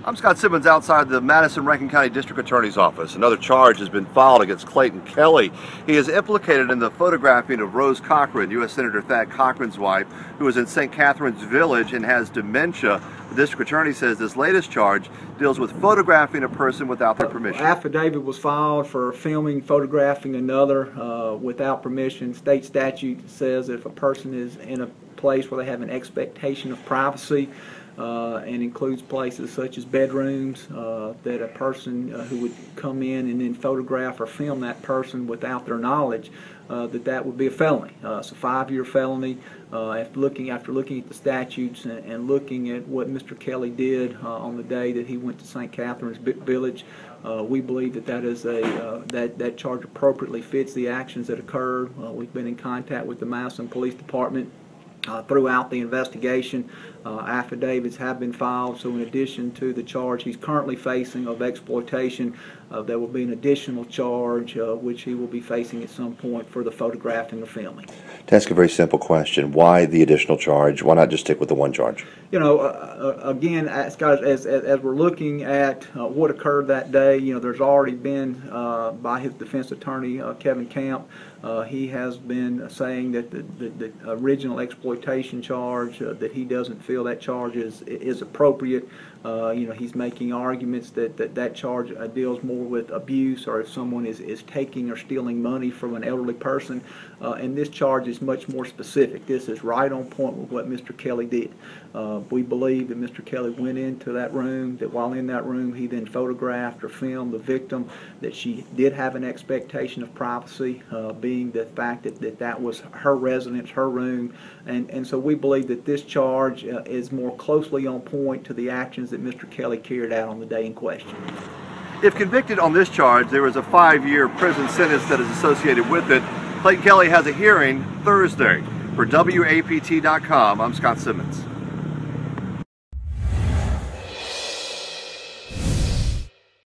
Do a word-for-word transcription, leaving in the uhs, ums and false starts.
I'm Scott Simmons outside the Madison-Rankin County District Attorney's Office. Another charge has been filed against Clayton Kelly. He is implicated in the photographing of Rose Cochran, U S Senator Thad Cochran's wife, who is in Saint Catherine's Village and has dementia. The district attorney says this latest charge deals with photographing a person without their permission. An affidavit was filed for filming, photographing another uh, without permission. State statute says that if a person is in a place where they have an expectation of privacy, Uh, and includes places such as bedrooms, uh, that a person uh, who would come in and then photograph or film that person without their knowledge, uh, that that would be a felony. Uh, it's a five-year felony. Uh, after looking after looking at the statutes and, and looking at what Mister Kelly did uh, on the day that he went to Saint Catherine's Village, uh, we believe that that is a uh, that that charge appropriately fits the actions that occurred. Uh, we've been in contact with the Madison Police Department Uh, throughout the investigation. Uh, affidavits have been filed, so in addition to the charge he's currently facing of exploitation, uh, there will be an additional charge uh, which he will be facing at some point for the photographing or filming. To ask a very simple question, why the additional charge? Why not just stick with the one charge? You know, uh, uh, again, as, as, as we're looking at uh, what occurred that day, you know, there's already been, uh, by his defense attorney, uh, Kevin Camp, uh, he has been saying that the, the, the original exploitation charge, uh, that he doesn't feel that charge is, is appropriate. Uh, you know, he's making arguments that that, that charge uh, deals more with abuse, or if someone is, is taking or stealing money from an elderly person. Uh, and this charge is much more specific. This is right on point with what Mister Kelly did. Uh, we believe that Mister Kelly went into that room, that while in that room he then photographed or filmed the victim, that she did have an expectation of privacy, uh, being the fact that, that that was her residence, her room. And, and so we believe that this charge uh, is more closely on point to the actions that Mister Kelly carried out on the day in question. If convicted on this charge, there is a five-year prison sentence that is associated with it. Clayton Kelly has a hearing Thursday. For W A P T dot com, I'm Scott Simmons.